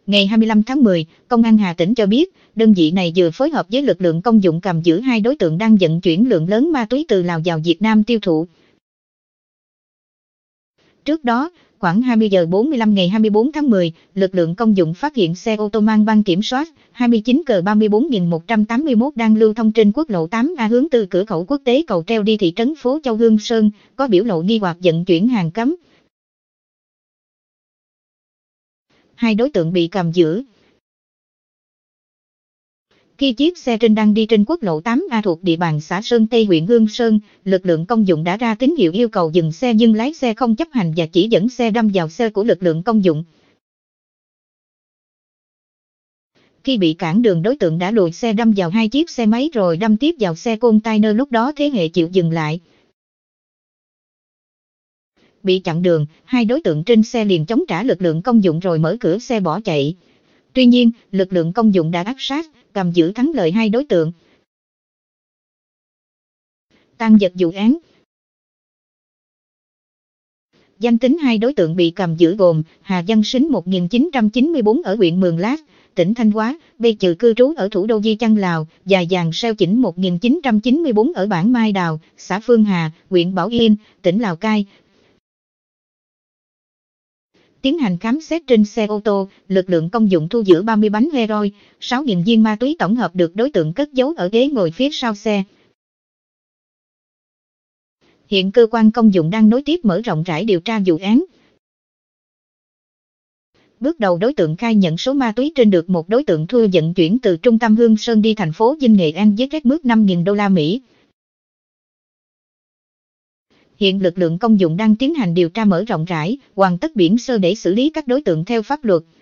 Ngày 25 tháng 10, Công an Hà Tĩnh cho biết, đơn vị này vừa phối hợp với lực lượng công dụng cầm giữ 2 đối tượng đang vận chuyển lượng lớn ma túy từ Lào vào Việt Nam tiêu thụ. Trước đó, khoảng 20 giờ 45 ngày 24 tháng 10, lực lượng công dụng phát hiện xe ô tô mang băng kiểm soát 29C34181 đang lưu thông trên quốc lộ 8A hướng từ cửa khẩu quốc tế Cầu Treo đi thị trấn Phố Châu Hương Sơn, có biểu lộ nghi hoặc vận chuyển hàng cấm. 2 đối tượng bị cầm giữ. Khi chiếc xe trên đang đi trên quốc lộ 8A thuộc địa bàn xã Sơn Tây huyện Hương Sơn, lực lượng công dụng đã ra tín hiệu yêu cầu dừng xe nhưng lái xe không chấp hành và chỉ dẫn xe đâm vào xe của lực lượng công dụng. Khi bị cản đường, đối tượng đã lùi xe đâm vào 2 chiếc xe máy rồi đâm tiếp vào xe container, lúc đó thế hệ chịu dừng lại. Bị chặn đường, 2 đối tượng trên xe liền chống trả lực lượng công dụng rồi mở cửa xe bỏ chạy. Tuy nhiên, lực lượng công dụng đã áp sát, cầm giữ thắng lợi 2 đối tượng. Tang vật vụ án. Danh tính 2 đối tượng bị cầm giữ gồm Hà Văn Sính 1994 ở huyện Mường Lát, tỉnh Thanh Hóa, bây giờ cư trú ở thủ đô Di Chăng, Lào, và Giàng Seo Chỉnh 1994 ở bản Mai Đào, xã Phương Hà, huyện Bảo Yên, tỉnh Lào Cai. Tiến hành khám xét trên xe ô tô, lực lượng công dụng thu giữ 30 bánh heroin, 6.000 viên ma túy tổng hợp được đối tượng cất giấu ở ghế ngồi phía sau xe. Hiện cơ quan công dụng đang nối tiếp mở rộng rãi điều tra vụ án. Bước đầu đối tượng khai nhận số ma túy trên được một đối tượng thuê vận chuyển từ trung tâm Hương Sơn đi thành phố Vinh Nghệ An với rét mướt 5.000 đô la Mỹ. Hiện lực lượng công dụng đang tiến hành điều tra mở rộng rãi, hoàn tất biển sơ để xử lý các đối tượng theo pháp luật.